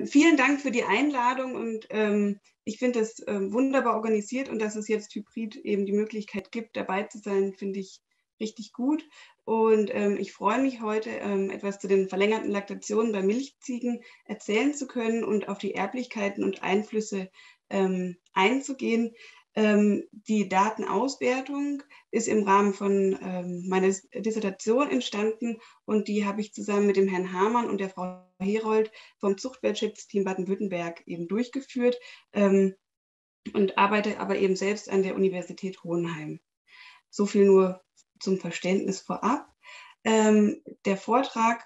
Vielen Dank für die Einladung und ich finde es wunderbar organisiert und dass es jetzt hybrid eben die Möglichkeit gibt, dabei zu sein, finde ich richtig gut. Und ich freue mich heute, etwas zu den verlängerten Laktationen bei Milchziegen erzählen zu können und auf die Erblichkeiten und Einflüsse einzugehen. Die Datenauswertung ist im Rahmen von meiner Dissertation entstanden und die habe ich zusammen mit dem Herrn Hamann und der Frau Herold vom Zuchtwertschätzteam Baden-Württemberg eben durchgeführt und arbeite aber eben selbst an der Universität Hohenheim. So viel nur zum Verständnis vorab. Der Vortrag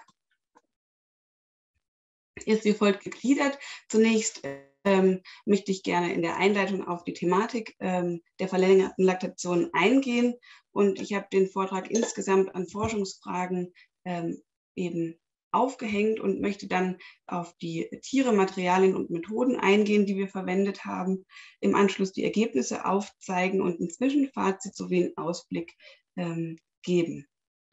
ist wie folgt gegliedert. Zunächst möchte ich gerne in der Einleitung auf die Thematik der verlängerten Laktation eingehen. Und ich habe den Vortrag insgesamt an Forschungsfragen eben aufgehängt und möchte dann auf die Tiere, Materialien und Methoden eingehen, die wir verwendet haben, im Anschluss die Ergebnisse aufzeigen und ein Zwischenfazit sowie einen Ausblick geben.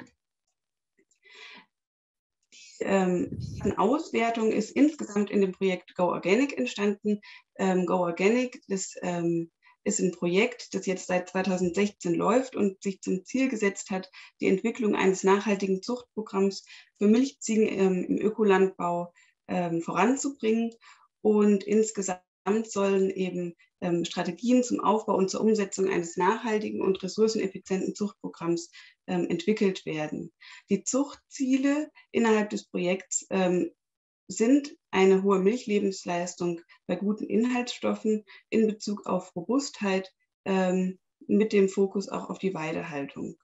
Die Auswertung ist insgesamt in dem Projekt Go Organic entstanden. Go Organic, das ist ein Projekt, das jetzt seit 2016 läuft und sich zum Ziel gesetzt hat, die Entwicklung eines nachhaltigen Zuchtprogramms für Milchziegen im Ökolandbau voranzubringen. Und insgesamt sollen eben Strategien zum Aufbau und zur Umsetzung eines nachhaltigen und ressourceneffizienten Zuchtprogramms entwickelt werden. Die Zuchtziele innerhalb des Projekts sind eine hohe Milchlebensleistung bei guten Inhaltsstoffen in Bezug auf Robustheit mit dem Fokus auch auf die Weidehaltung.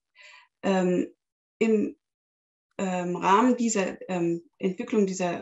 Im Rahmen dieser Entwicklung dieser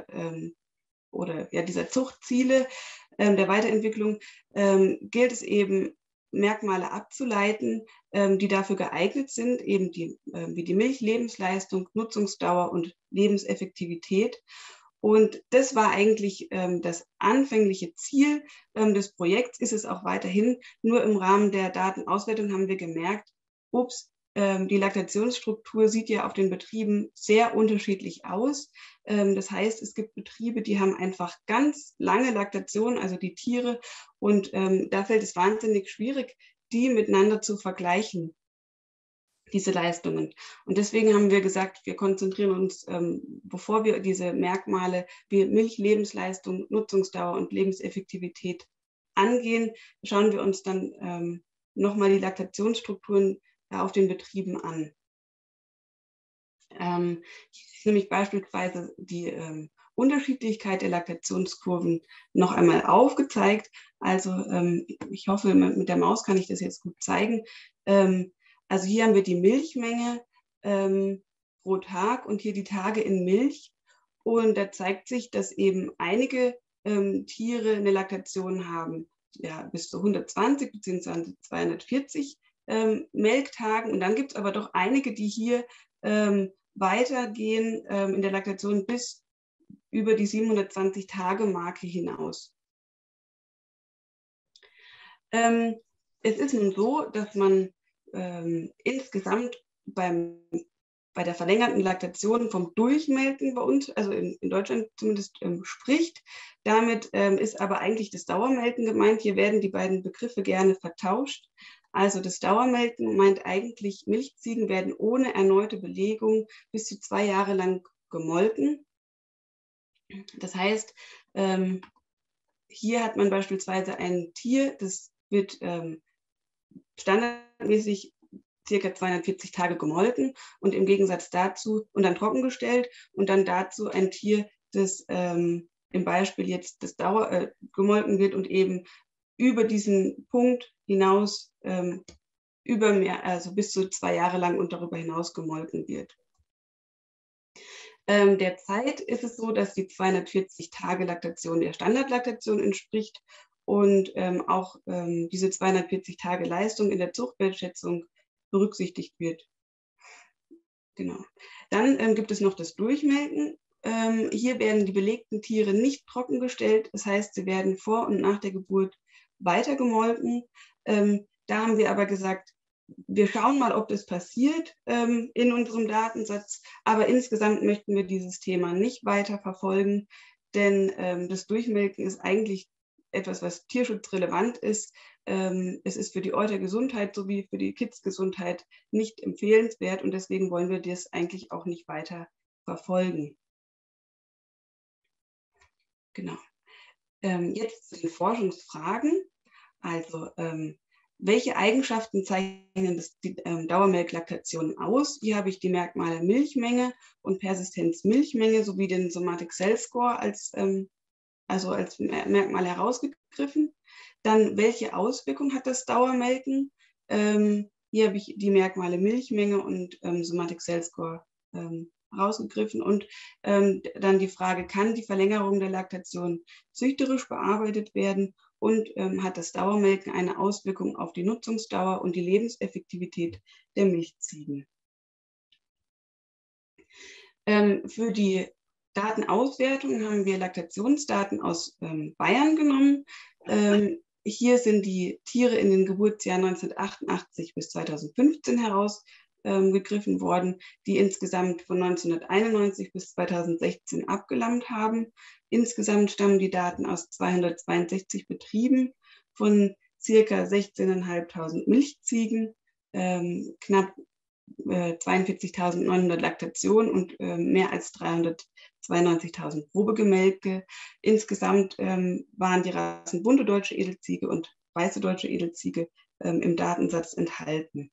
Zuchtziele der Weiterentwicklung gilt es eben, Merkmale abzuleiten, die dafür geeignet sind, eben wie die Milchlebensleistung, Nutzungsdauer und Lebenseffektivität. Und das war eigentlich das anfängliche Ziel des Projekts, ist es auch weiterhin. Nur im Rahmen der Datenauswertung haben wir gemerkt, die Laktationsstruktur sieht ja auf den Betrieben sehr unterschiedlich aus. Das heißt, es gibt Betriebe, die haben einfach ganz lange Laktation, also die Tiere, und da fällt es wahnsinnig schwierig, die miteinander zu vergleichen, diese Leistungen. Und deswegen haben wir gesagt, wir konzentrieren uns, bevor wir diese Merkmale wie Milchlebensleistung, Nutzungsdauer und Lebenseffektivität angehen, schauen wir uns dann nochmal die Laktationsstrukturen auf den Betrieben an. Hier ist nämlich beispielsweise die Unterschiedlichkeit der Laktationskurven noch einmal aufgezeigt. Also ich hoffe, mit der Maus kann ich das jetzt gut zeigen. Also hier haben wir die Milchmenge pro Tag und hier die Tage in Milch. Und da zeigt sich, dass eben einige Tiere eine Laktation haben, ja, bis zu 120 bzw. 240 Melktagen. Und dann gibt es aber doch einige, die hier weitergehen in der Laktation bis über die 720-Tage-Marke hinaus. Es ist nun so, dass man insgesamt bei der verlängerten Laktation vom Durchmelken bei uns, also in Deutschland zumindest, spricht. Damit ist aber eigentlich das Dauermelken gemeint. Hier werden die beiden Begriffe gerne vertauscht. Also das Dauermelken meint eigentlich, Milchziegen werden ohne erneute Belegung bis zu 2 Jahre lang gemolken. Das heißt, hier hat man beispielsweise ein Tier, das wird standardmäßig ca. 240 Tage gemolken und im Gegensatz dazu und dann trockengestellt und dann dazu ein Tier, das im Beispiel jetzt das gemolken wird und eben über diesen Punkt hinaus also bis zu 2 Jahre lang und darüber hinaus gemolken wird. Derzeit ist es so, dass die 240 Tage Laktation der Standardlaktation entspricht und auch diese 240 Tage Leistung in der Zuchtwertschätzung berücksichtigt wird. Genau. Dann gibt es noch das Durchmelken. Hier werden die belegten Tiere nicht trockengestellt. Das heißt, sie werden vor und nach der Geburt weiter gemolken. Da haben wir aber gesagt, wir schauen mal, ob das passiert in unserem Datensatz. Aber insgesamt möchten wir dieses Thema nicht weiter verfolgen, denn das Durchmelken ist eigentlich etwas, was tierschutzrelevant ist. Es ist für die Eutergesundheit sowie für die Kidsgesundheit nicht empfehlenswert und deswegen wollen wir das eigentlich auch nicht weiter verfolgen. Genau. Jetzt zu den Forschungsfragen. Also, welche Eigenschaften zeichnen die Dauermelklaktation aus? Hier habe ich die Merkmale Milchmenge und Persistenz Milchmenge sowie den Somatic Cell Score als Merkmal herausgegriffen. Dann, welche Auswirkung hat das Dauermelken? Hier habe ich die Merkmale Milchmenge und Somatic Cell Score rausgegriffen und dann die Frage, kann die Verlängerung der Laktation züchterisch bearbeitet werden und hat das Dauermelken eine Auswirkung auf die Nutzungsdauer und die Lebenseffektivität der Milchziegen? Für die Datenauswertung haben wir Laktationsdaten aus Bayern genommen. Hier sind die Tiere in den Geburtsjahren 1988 bis 2015 herausgegriffen worden, die insgesamt von 1991 bis 2016 abgelammt haben. Insgesamt stammen die Daten aus 262 Betrieben von ca. 16.500 Milchziegen, knapp 42.900 Laktationen und mehr als 392.000 Probegemelke. Insgesamt waren die Rassen bunte deutsche Edelziege und weiße deutsche Edelziege im Datensatz enthalten.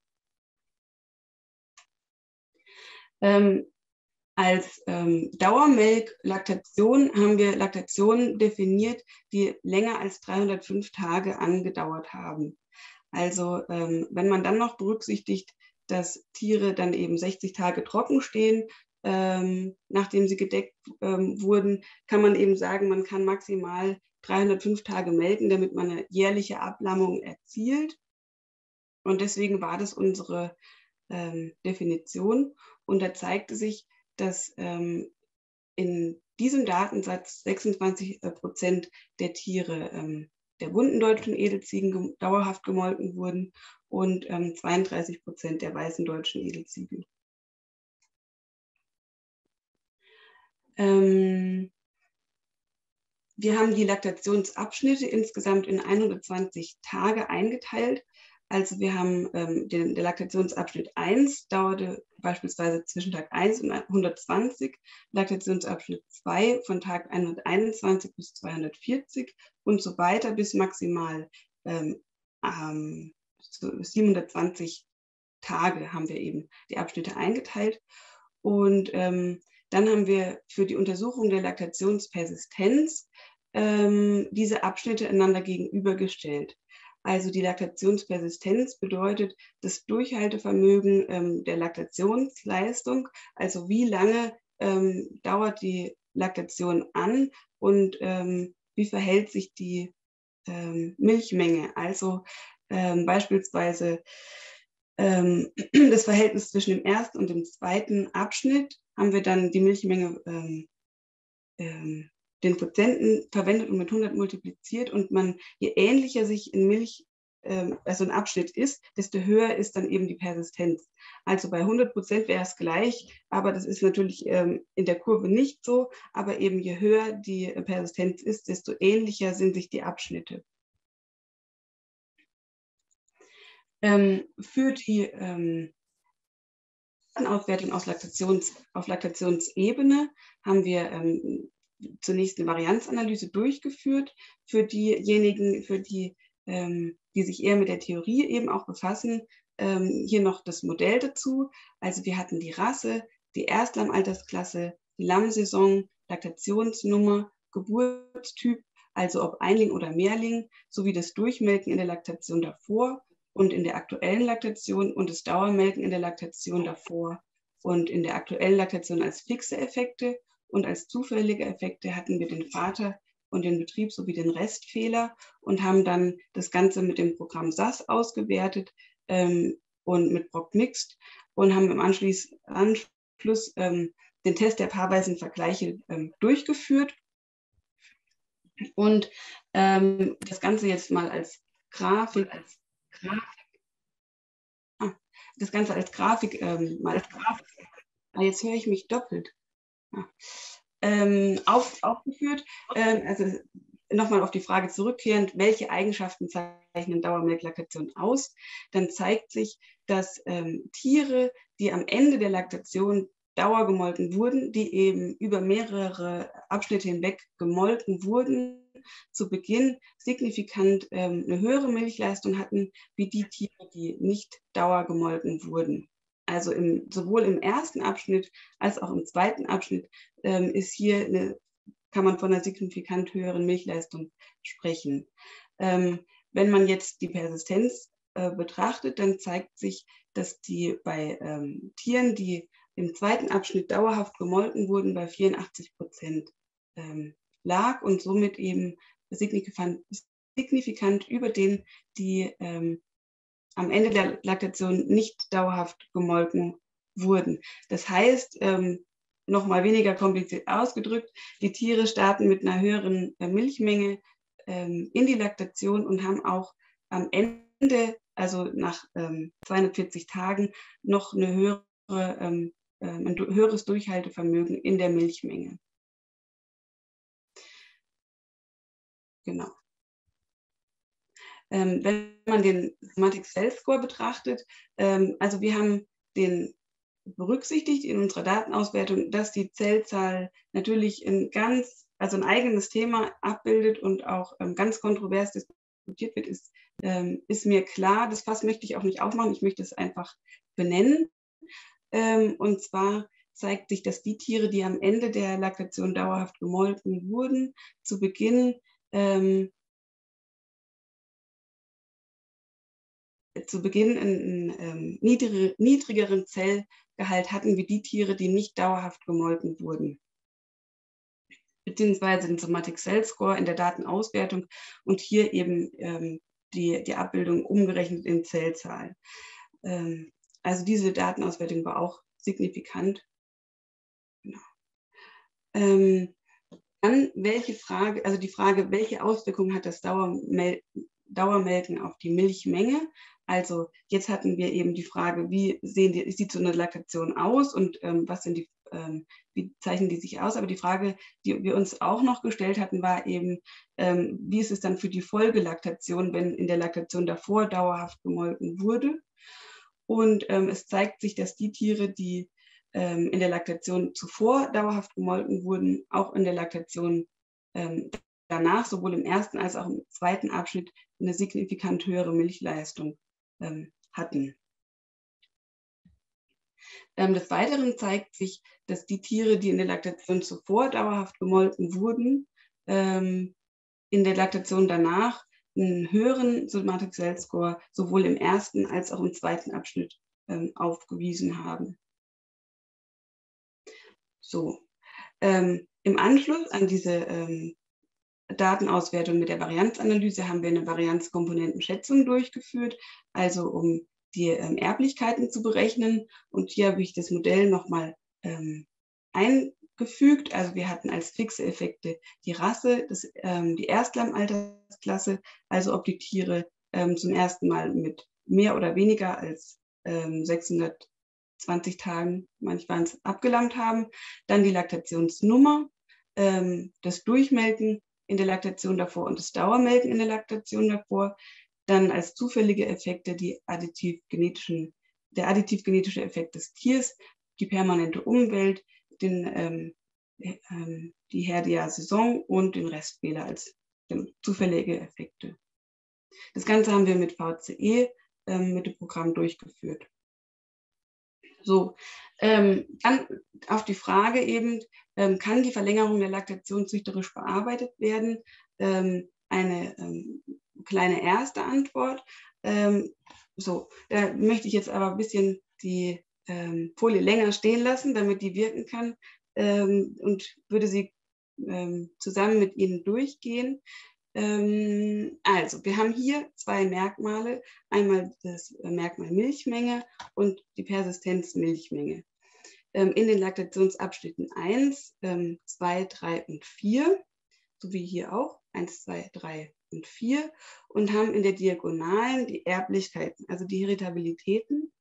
Als Dauermelk-Laktation haben wir Laktationen definiert, die länger als 305 Tage angedauert haben. Also wenn man dann noch berücksichtigt, dass Tiere dann eben 60 Tage trocken stehen, nachdem sie gedeckt wurden, kann man eben sagen, man kann maximal 305 Tage melken, damit man eine jährliche Ablammung erzielt. Und deswegen war das unsere Definition. Und da zeigte sich, dass in diesem Datensatz 26% der Tiere der bunten deutschen Edelziegen dauerhaft gemolken wurden und 32% der weißen deutschen Edelziegen. Wir haben die Laktationsabschnitte insgesamt in 120 Tage eingeteilt. Also wir haben der Laktationsabschnitt 1 dauerte beispielsweise zwischen Tag 1 und 120, Laktationsabschnitt 2 von Tag 121 bis 240 und so weiter bis maximal 720 Tage haben wir eben die Abschnitte eingeteilt. Und dann haben wir für die Untersuchung der Laktationspersistenz diese Abschnitte einander gegenübergestellt. Also die Laktationspersistenz bedeutet das Durchhaltevermögen der Laktationsleistung, also wie lange dauert die Laktation an und wie verhält sich die Milchmenge. Also beispielsweise das Verhältnis zwischen dem ersten und dem zweiten Abschnitt haben wir dann die Milchmenge den Quotienten verwendet und mit 100 multipliziert und je ähnlicher sich in Milch also ein Abschnitt ist, desto höher ist dann eben die Persistenz. Also bei 100% wäre es gleich, aber das ist natürlich in der Kurve nicht so, aber eben je höher die Persistenz ist, desto ähnlicher sind sich die Abschnitte. Für die Auswertung auf Laktationsebene haben wir zunächst eine Varianzanalyse durchgeführt für diejenigen, die sich eher mit der Theorie eben auch befassen. Hier noch das Modell dazu. Also wir hatten die Rasse, die Erstlammaltersklasse, die Lammsaison, Laktationsnummer, Geburtstyp, also ob Einling oder Mehrling, sowie das Durchmelken in der Laktation davor und in der aktuellen Laktation und das Dauermelken in der Laktation davor und in der aktuellen Laktation als fixe Effekte. Und als zufällige Effekte hatten wir den Vater und den Betrieb sowie den Restfehler und haben dann das Ganze mit dem Programm SAS ausgewertet und mit ProgMixed und haben im Anschluss den Test der paarweisen Vergleiche durchgeführt. Und das Ganze jetzt mal als Grafik, das Ganze als Grafik, jetzt höre ich mich doppelt. aufgeführt. Also nochmal auf die Frage zurückkehrend, welche Eigenschaften zeichnen Dauermilchlaktation aus? Dann zeigt sich, dass Tiere, die am Ende der Laktation dauergemolken wurden, die eben über mehrere Abschnitte hinweg gemolken wurden, zu Beginn signifikant eine höhere Milchleistung hatten, wie die Tiere, die nicht dauergemolken wurden. Also sowohl im ersten Abschnitt als auch im zweiten Abschnitt ist hier kann man von einer signifikant höheren Milchleistung sprechen. Wenn man jetzt die Persistenz betrachtet, dann zeigt sich, dass die bei Tieren, die im zweiten Abschnitt dauerhaft gemolken wurden, bei 84% lag und somit eben signifikant über denen, die am Ende der Laktation nicht dauerhaft gemolken wurden. Das heißt, nochmal weniger kompliziert ausgedrückt, die Tiere starten mit einer höheren Milchmenge in die Laktation und haben auch am Ende, also nach 240 Tagen, noch ein höheres Durchhaltevermögen in der Milchmenge. Genau. Wenn man den Somatic Cell Score betrachtet, also wir haben den berücksichtigt in unserer Datenauswertung, dass die Zellzahl natürlich ein eigenes Thema abbildet und auch ganz kontrovers diskutiert wird, ist mir klar. Das Fass möchte ich auch nicht aufmachen, ich möchte es einfach benennen. Und zwar zeigt sich, dass die Tiere, die am Ende der Laktation dauerhaft gemolken wurden, zu Beginn einen niedrigeren Zellgehalt hatten wie die Tiere, die nicht dauerhaft gemolken wurden. Beziehungsweise den Somatic Cell Score in der Datenauswertung und hier eben die Abbildung umgerechnet in Zellzahl. Also diese Datenauswertung war auch signifikant. Genau. Dann die Frage, welche Auswirkungen hat das Dauermelken auf die Milchmenge? Also jetzt hatten wir eben die Frage, wie sieht so eine Laktation aus und wie zeichnen die sich aus? Aber die Frage, die wir uns auch noch gestellt hatten, war eben, wie ist es dann für die Folgelaktation, wenn in der Laktation davor dauerhaft gemolken wurde? Und es zeigt sich, dass die Tiere, die in der Laktation zuvor dauerhaft gemolken wurden, auch in der Laktation danach, sowohl im ersten als auch im zweiten Abschnitt, eine signifikant höhere Milchleistung hatten. Des Weiteren zeigt sich, dass die Tiere, die in der Laktation zuvor dauerhaft gemolken wurden, in der Laktation danach einen höheren Somatic Cell Score sowohl im ersten als auch im zweiten Abschnitt aufgewiesen haben. So, im Anschluss an diese Datenauswertung mit der Varianzanalyse haben wir eine Varianzkomponentenschätzung durchgeführt, also um die Erblichkeiten zu berechnen. Und hier habe ich das Modell nochmal eingefügt. Also wir hatten als fixe Effekte die Rasse, die Erstlammaltersklasse, also ob die Tiere zum ersten Mal mit mehr oder weniger als 620 Tagen, manchmal abgelammt haben. Dann die Laktationsnummer, das Durchmelken in der Laktation davor und das Dauermelken in der Laktation davor. Dann als zufällige Effekte der additiv-genetische Effekt des Tiers, die permanente Umwelt, die Herdia-Saison und den Restfehler als zufällige Effekte. Das Ganze haben wir mit VCE, mit dem Programm durchgeführt. So, dann auf die Frage eben, kann die Verlängerung der Laktation züchterisch bearbeitet werden? Eine kleine erste Antwort. So, da möchte ich jetzt aber ein bisschen die Folie länger stehen lassen, damit die wirken kann und würde sie zusammen mit Ihnen durchgehen. Also, wir haben hier zwei Merkmale, einmal das Merkmal Milchmenge und die Persistenz Milchmenge. In den Laktationsabschnitten 1, 2, 3 und 4, so wie hier auch, 1, 2, 3 und 4, und haben in der Diagonalen die Erblichkeiten, also die Heritabilitäten,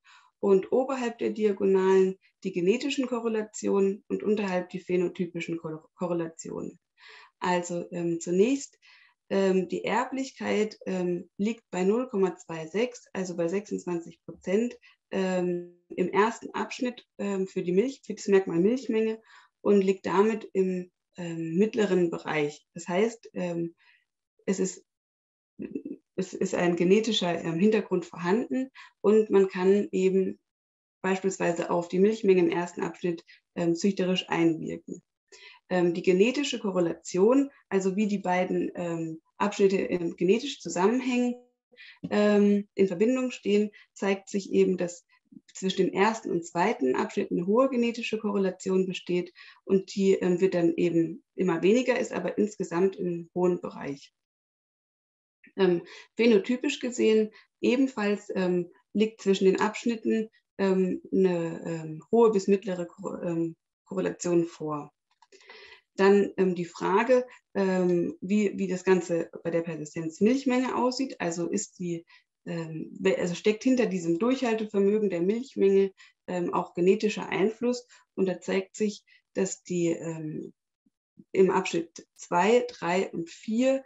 und oberhalb der Diagonalen die genetischen Korrelationen und unterhalb die phänotypischen Korrelationen. Also zunächst die Erblichkeit liegt bei 0,26, also bei 26%, im ersten Abschnitt für das Merkmal Milchmenge und liegt damit im mittleren Bereich. Das heißt, es ist ein genetischer Hintergrund vorhanden und man kann eben beispielsweise auf die Milchmenge im ersten Abschnitt züchterisch einwirken. Die genetische Korrelation, also wie die beiden Abschnitte genetisch zusammenhängen, in Verbindung stehen, zeigt sich eben, dass zwischen dem ersten und zweiten Abschnitt eine hohe genetische Korrelation besteht und die wird dann eben immer weniger, ist aber insgesamt im hohen Bereich. Phänotypisch gesehen ebenfalls liegt zwischen den Abschnitten eine hohe bis mittlere Korrelation vor. Dann die Frage, wie das Ganze bei der Persistenz-Milchmenge aussieht. Also steckt hinter diesem Durchhaltevermögen der Milchmenge auch genetischer Einfluss. Und da zeigt sich, dass die im Abschnitt 2, 3 und 4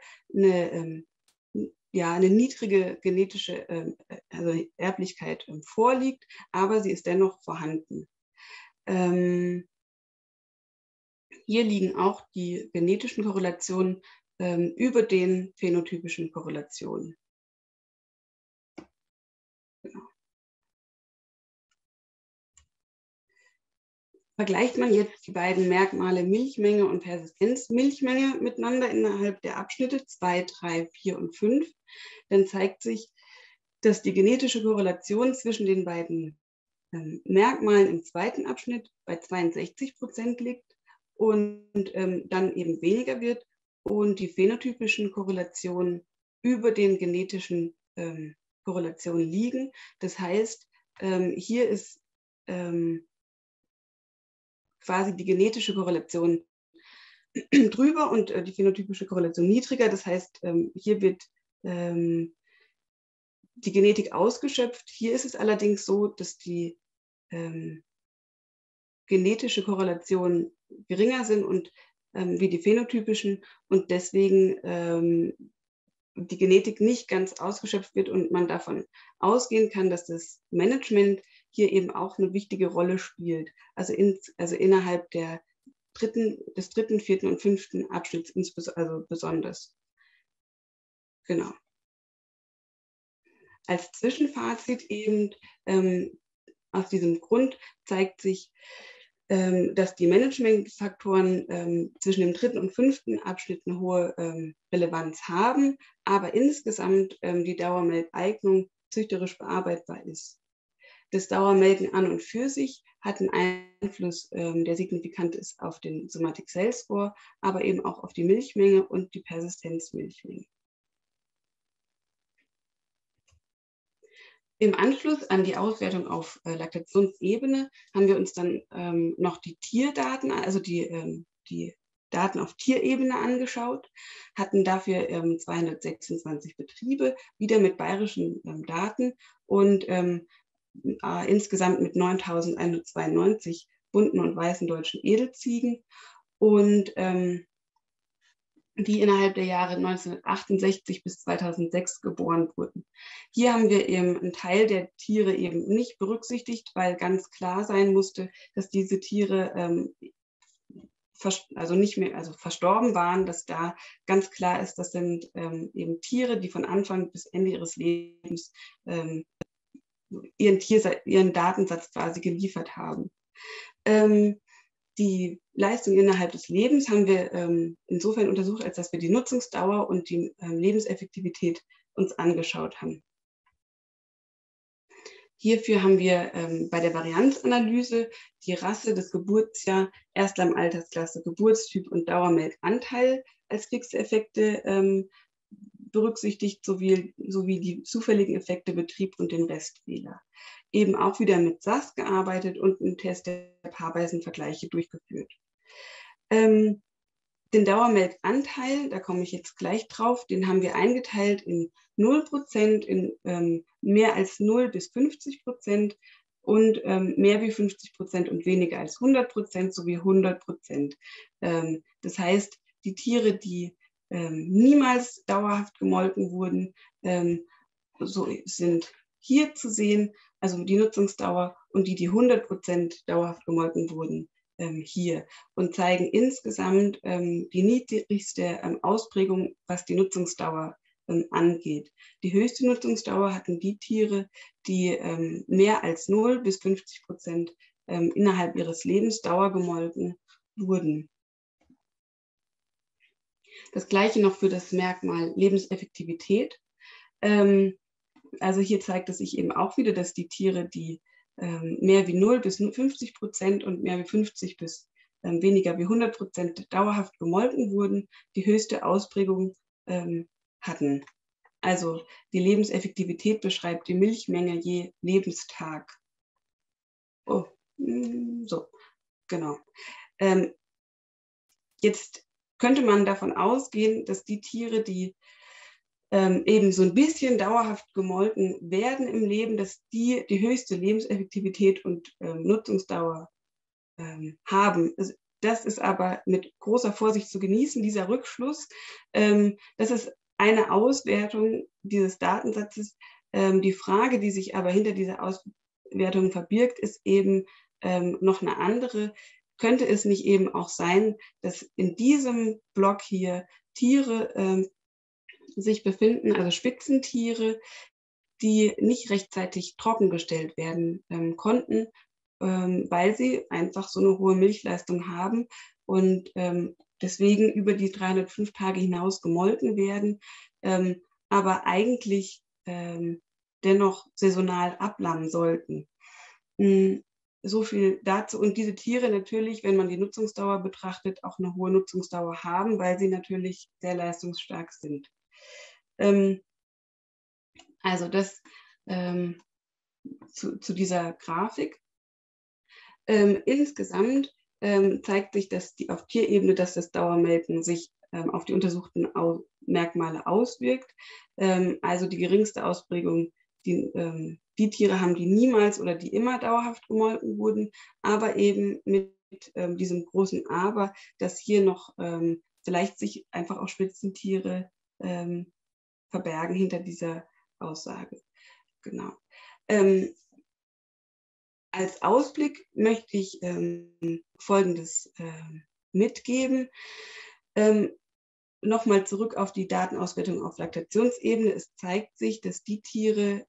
eine niedrige genetische Erblichkeit vorliegt, aber sie ist dennoch vorhanden. Hier liegen auch die genetischen Korrelationen über den phänotypischen Korrelationen. Genau. Vergleicht man jetzt die beiden Merkmale Milchmenge und Persistenzmilchmenge miteinander innerhalb der Abschnitte 2, 3, 4 und 5, dann zeigt sich, dass die genetische Korrelation zwischen den beiden Merkmalen im zweiten Abschnitt bei 62% liegt und dann eben weniger wird und die phänotypischen Korrelationen über den genetischen Korrelationen liegen. Das heißt, hier ist quasi die genetische Korrelation drüber und die phänotypische Korrelation niedriger. Das heißt, hier wird die Genetik ausgeschöpft. Hier ist es allerdings so, dass die genetische Korrelationen geringer sind und wie die phänotypischen und deswegen die Genetik nicht ganz ausgeschöpft wird und man davon ausgehen kann, dass das Management hier eben auch eine wichtige Rolle spielt. Also innerhalb des dritten, vierten und fünften Abschnitts besonders. Genau. Als Zwischenfazit eben aus diesem Grund zeigt sich, dass die Managementfaktoren zwischen dem dritten und fünften Abschnitt eine hohe Relevanz haben, aber insgesamt die Dauermelkeignung züchterisch bearbeitbar ist. Das Dauermelken an und für sich hat einen Einfluss, der signifikant ist auf den Somatic Cell Score, aber eben auch auf die Milchmenge und die Persistenzmilchmenge. Im Anschluss an die Auswertung auf Laktationsebene haben wir uns dann noch die Tierdaten, also die Daten auf Tierebene angeschaut, hatten dafür 226 Betriebe, wieder mit bayerischen Daten und insgesamt mit 9.192 bunten und weißen deutschen Edelziegen und die innerhalb der Jahre 1968 bis 2006 geboren wurden. Hier haben wir eben einen Teil der Tiere eben nicht berücksichtigt, weil ganz klar sein musste, dass diese Tiere verstorben waren, dass da ganz klar ist, das sind eben Tiere, die von Anfang bis Ende ihres Lebens ihren Datensatz quasi geliefert haben. Die Leistung innerhalb des Lebens haben wir insofern untersucht, als dass wir die Nutzungsdauer und die Lebenseffektivität uns angeschaut haben. Hierfür haben wir bei der Varianzanalyse die Rasse, das Geburtsjahr, Erstlamm, Altersklasse, Geburtstyp und Dauermelkanteil als fixe Effekte berücksichtigt, sowie die zufälligen Effekte Betrieb und den Restfehler. Eben auch wieder mit SAS gearbeitet und einen Test der Paarweisenvergleiche durchgeführt. Den Dauermelkanteil, da komme ich jetzt gleich drauf, den haben wir eingeteilt in 0%, in mehr als 0 bis 50% und mehr wie 50% und weniger als 100% sowie 100%. Das heißt, die Tiere, die niemals dauerhaft gemolken wurden, so sind hier zu sehen, also die Nutzungsdauer, und die 100% dauerhaft gemolken wurden, hier, und zeigen insgesamt die niedrigste Ausprägung, was die Nutzungsdauer angeht. Die höchste Nutzungsdauer hatten die Tiere, die mehr als 0 bis 50% innerhalb ihres Lebens dauergemolken wurden. Das gleiche noch für das Merkmal Lebenseffektivität. Also hier zeigt es sich eben auch wieder, dass die Tiere, die mehr wie 0 bis 50% und mehr wie 50 bis weniger wie 100% dauerhaft gemolken wurden, die höchste Ausprägung hatten. Also die Lebenseffektivität beschreibt die Milchmenge je Lebenstag. Oh, so, genau. Jetzt könnte man davon ausgehen, dass die Tiere, die eben so ein bisschen dauerhaft gemolken werden im Leben, dass die höchste Lebenseffektivität und Nutzungsdauer haben. Das ist aber mit großer Vorsicht zu genießen, dieser Rückschluss. Das ist eine Auswertung dieses Datensatzes. Die Frage, die sich aber hinter dieser Auswertung verbirgt, ist eben noch eine andere. Könnte es nicht eben auch sein, dass in diesem Block hier Tiere sich befinden, also Spitzentiere, die nicht rechtzeitig trockengestellt werden konnten, weil sie einfach so eine hohe Milchleistung haben und deswegen über die 305 Tage hinaus gemolken werden, aber eigentlich dennoch saisonal ablammen sollten. So viel dazu. Und diese Tiere natürlich, wenn man die Nutzungsdauer betrachtet, auch eine hohe Nutzungsdauer haben, weil sie natürlich sehr leistungsstark sind. Also das zu dieser Grafik. Insgesamt zeigt sich, dass auf Tierebene, dass das Dauermelken sich auf die untersuchten Merkmale auswirkt. Also die geringste Ausprägung, die Tiere haben, die niemals oder die immer dauerhaft gemolken wurden, aber eben mit diesem großen Aber, dass hier noch vielleicht sich einfach auch Spitzentiere verbergen hinter dieser Aussage. Genau. Als Ausblick möchte ich Folgendes mitgeben. Nochmal zurück auf die Datenauswertung auf Laktationsebene. Es zeigt sich, dass die Tiere,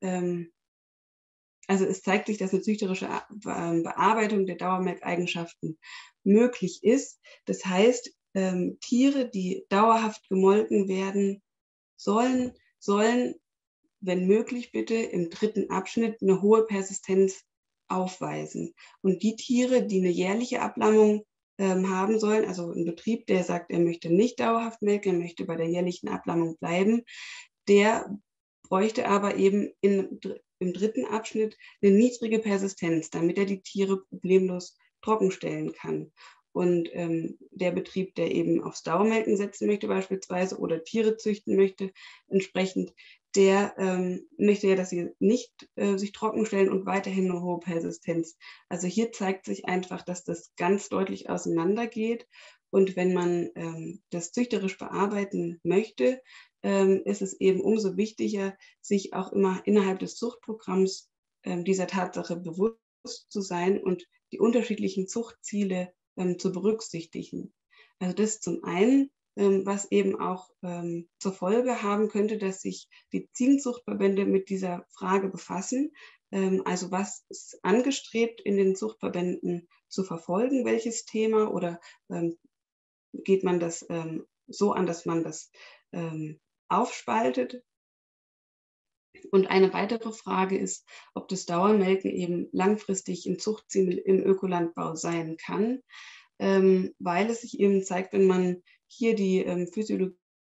es zeigt sich, dass eine züchterische Bearbeitung der Dauermelkeigenschaften möglich ist. Das heißt, Tiere, die dauerhaft gemolken werden sollen, wenn möglich bitte im dritten Abschnitt eine hohe Persistenz aufweisen. Und die Tiere, die eine jährliche Ablammung haben sollen, also ein Betrieb, der sagt, er möchte nicht dauerhaft melken, er möchte bei der jährlichen Ablammung bleiben, der bräuchte aber eben im dritten Abschnitt eine niedrige Persistenz, damit er die Tiere problemlos trockenstellen kann. Und der Betrieb, der eben aufs Dauermelken setzen möchte beispielsweise oder Tiere züchten möchte, entsprechend, der möchte ja, dass sie nicht sich trockenstellen und weiterhin eine hohe Persistenz. Also hier zeigt sich einfach, dass das ganz deutlich auseinandergeht. Und wenn man das züchterisch bearbeiten möchte, ist es eben umso wichtiger, sich auch immer innerhalb des Zuchtprogramms dieser Tatsache bewusst zu sein und die unterschiedlichen Zuchtziele zu berücksichtigen. Also das zum einen, was eben auch zur Folge haben könnte, dass sich die Ziegenzuchtverbände mit dieser Frage befassen. Also was ist angestrebt in den Zuchtverbänden zu verfolgen, welches Thema, oder geht man das so an, dass man das aufspaltet? Und eine weitere Frage ist, ob das Dauermelken eben langfristig ein Zuchtziel im Ökolandbau sein kann, weil es sich eben zeigt, wenn man hier die Physiologie,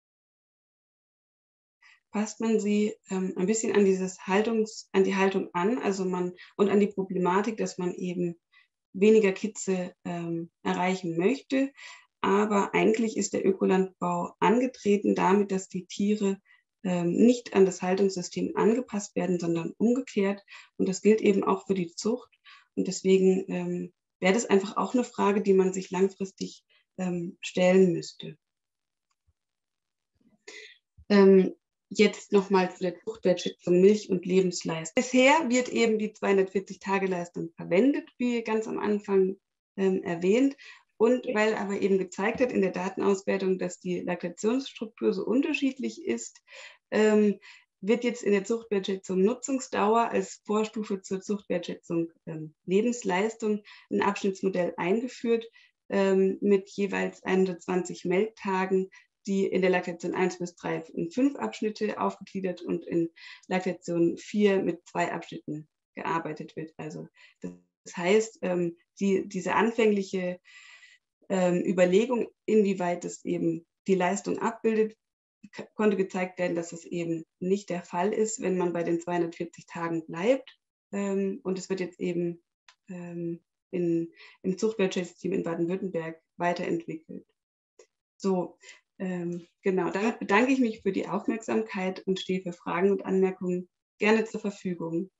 passt man sie ein bisschen an die Haltung an, also und an die Problematik, dass man eben weniger Kitze erreichen möchte. Aber eigentlich ist der Ökolandbau angetreten damit, dass die Tiere nicht an das Haltungssystem angepasst werden, sondern umgekehrt. Und das gilt eben auch für die Zucht. Und deswegen wäre das einfach auch eine Frage, die man sich langfristig stellen müsste. Jetzt nochmal zu der Zuchtwertschätzung Milch- und Lebensleistung. Bisher wird eben die 240-Tage-Leistung verwendet, wie ganz am Anfang erwähnt. Und weil aber eben gezeigt hat in der Datenauswertung, dass die Laktationsstruktur so unterschiedlich ist, wird jetzt in der Zuchtwertschätzung Nutzungsdauer als Vorstufe zur Zuchtwertschätzung Lebensleistung ein Abschnittsmodell eingeführt mit jeweils 120 Melktagen, die in der Laktation 1 bis 3 in 5 Abschnitte aufgegliedert und in Laktation 4 mit 2 Abschnitten gearbeitet wird. Also das heißt, diese anfängliche Überlegung, inwieweit es eben die Leistung abbildet, konnte gezeigt werden, dass es eben nicht der Fall ist, wenn man bei den 240 Tagen bleibt. Und es wird jetzt eben im Zuchtwirtschaftsteam in Baden-Württemberg weiterentwickelt. So, genau, damit bedanke ich mich für die Aufmerksamkeit und stehe für Fragen und Anmerkungen gerne zur Verfügung.